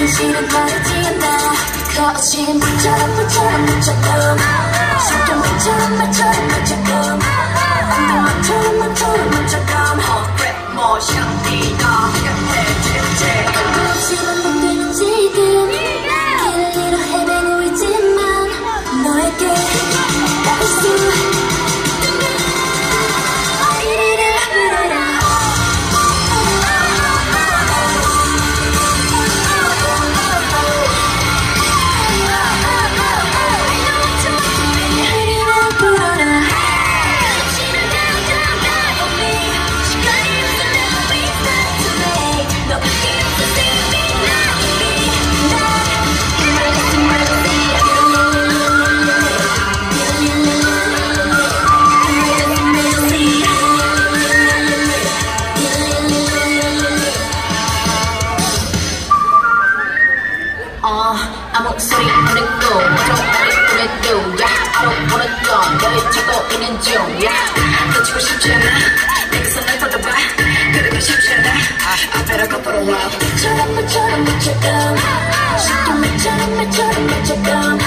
현실은 다르지 않아. 거친 물처럼 물처럼 속도 말처럼 말처럼 뭐 샹티나 해제제 없이만 멈비는 지금 길을 잃어 헤매고 있지만 너에게 닿을 수 아무 소리 안 듣고 정말 보내도 I don't wanna go 너를 찾고 있는 중 놓치고 싶지 않아 내게서 날 받아봐 그렇게 쉽지 않아 I better go for a while 물처럼 속도 말처럼